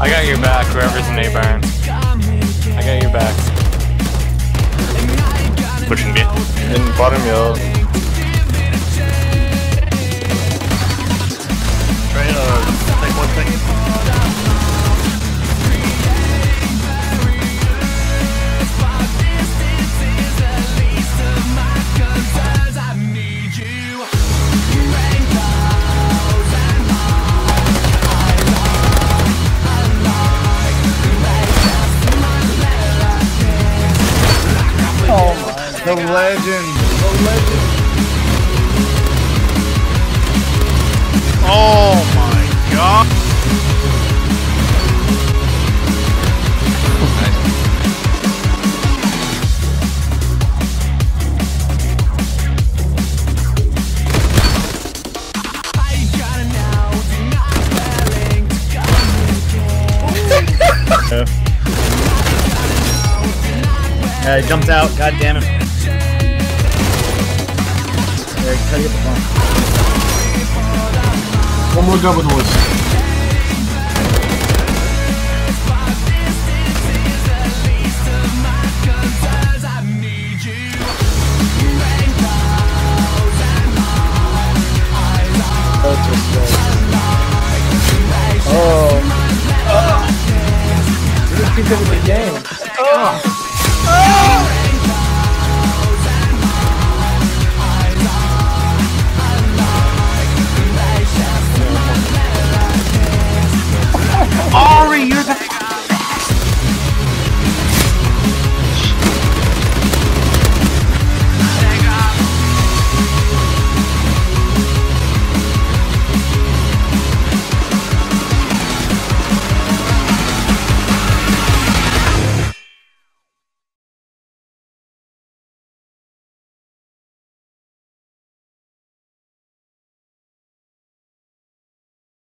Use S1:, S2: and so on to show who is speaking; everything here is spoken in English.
S1: I got your back, whoever's in A barn. I got your back.
S2: Pushing B.
S1: In bottom yellow.
S2: Try to take one thing.
S3: Oh my, the legend, the legend.
S2: Oh my god.
S3: He jumped out, god damn it. There, try to get the bomb. One more double noise. Oh. Just keep it in the game.